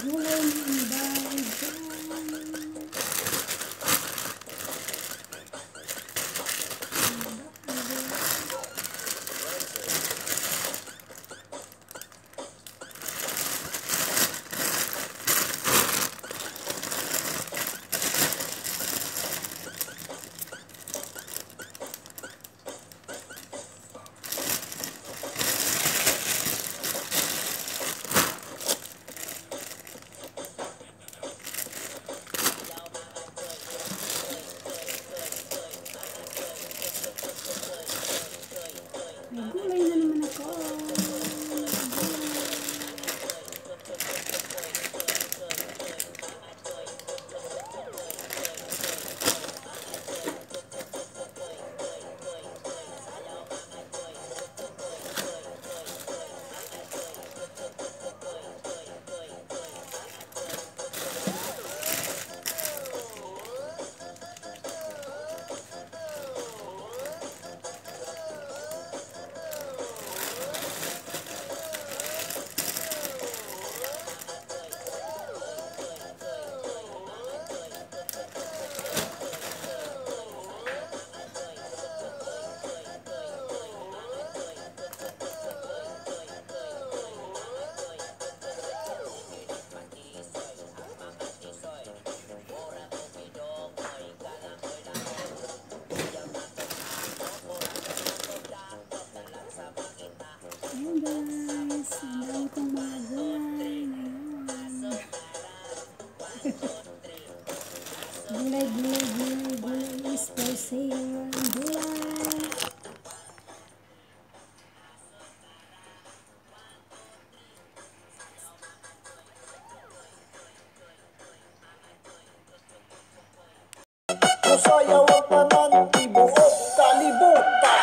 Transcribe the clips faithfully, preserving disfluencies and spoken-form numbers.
gulay na inday dyan. May gulay na naman ako. Ayan guys, ang dami kong mga gulay ngayon. Gulay, gulay, gulay, gulay is for sale. Gulay! Sayaw ang tanan, tibuok kalibutan.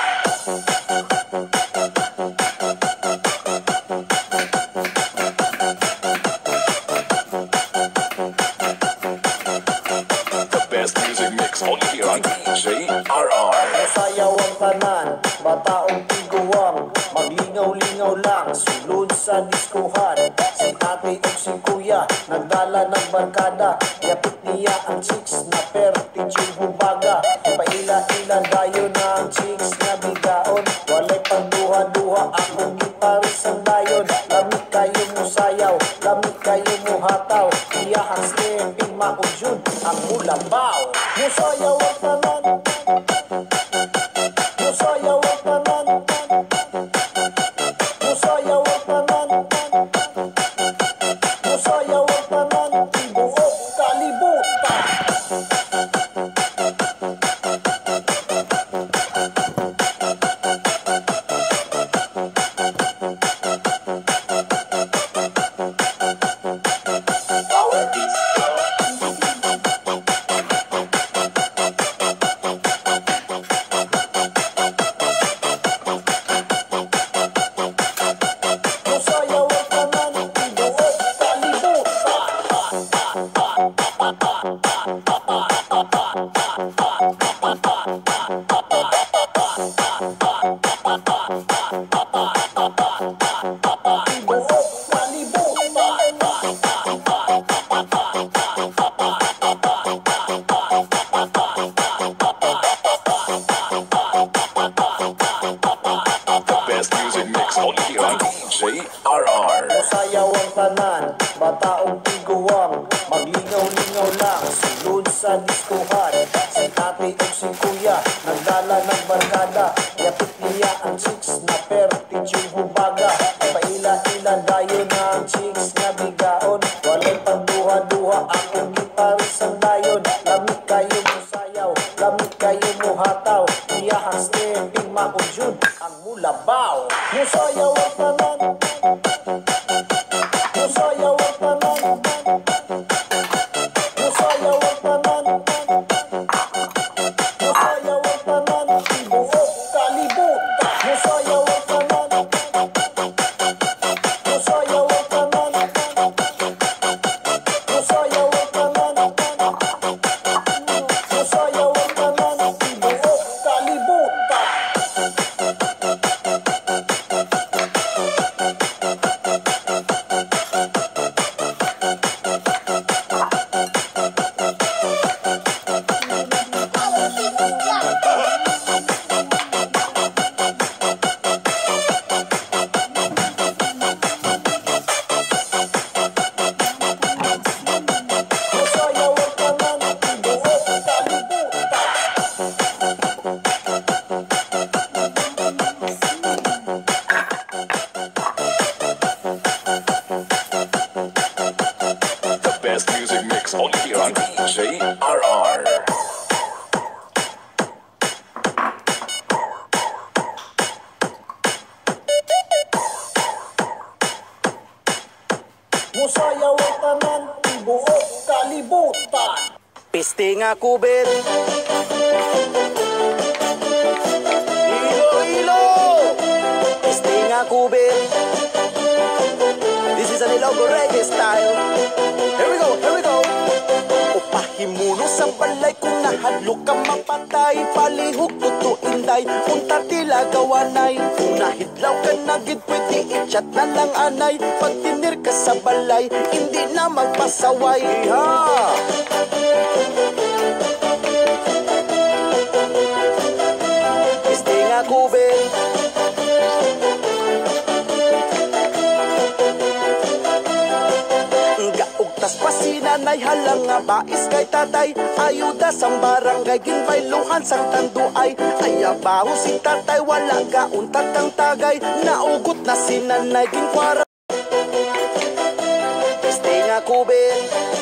The best music mix only here on D J R R. Sayaw ang tanan, bataong tiguang, maglingaw-lingaw lang, sulod sa diskuhan. Si ate o si kuya, nagdala ng barkada, yapit niya ang chicks na pertid yung hubaga. Paila-ila dayo na ang chicks na bigaon, walay panduha-duha akong giparis ang dayon. Lamig kayo mo sayaw, lamig kayo mo hataw, iyahang stepping maudyod ang mulabaw. Musayaw ang tanan, musayaw ang tanan, musayaw ang tanan, musayaw ang tanan, tibuok kalibutan. Sayaw ang tanan, bataong tiguang, maglingaw-lingaw lang, sulod sa diskuhan. Si ate o si kuya, nagdala ng barkada, yapit niya ang chicks na pertid yung hubaga. Paila-ila dayo na ang chicks na bigaon, walay panduha-duha akong giparis ang dayon. Lamig kayo mo sayaw, lamig kayo mo hataw, iyahang stepping maudyod ang mulabaw. Musayaw ang tanan, musayaw ang tanan, musayaw ang tanan, musayaw ang tanan, tibuok kalibutan. Musayaw ang tanan, musayaw ang tanan, musayaw ang tanan, musayaw ang tanan, tibuok kalibutan. best music mix only here on D J R R. Musayaw ang tanan, tibuok kalibutan. Piste nga kubit. Ilo, ilo! Piste nga kubit. This is an Ilonggo reggae style. Here we go, here we go. Upahimuno sa balay kung nahadlo ka mapatay. Palihog tutuinday, unta tila gawanay. Kung nahidlaw ka na gid, pwede i-chat na lang anay. Pag tinir ka sa balay, hindi na magpasaway. Ha! Piste nga kubit. Gaugtas pa si nanay, halang nga bais kay tatay. Ayuda sang barangay, ginbailuhan sang tanduay. Ayabaho si tatay, wala gauntat ang tagay. Naugot na si nanay, ginkwara. Piste nga kubit.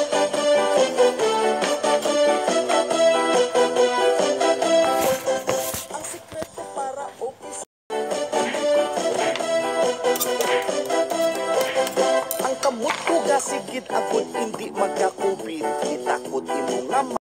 Ang sikreto para office. Ang kamot ko gasigid agud hindi magkakubit. Itakot imo nga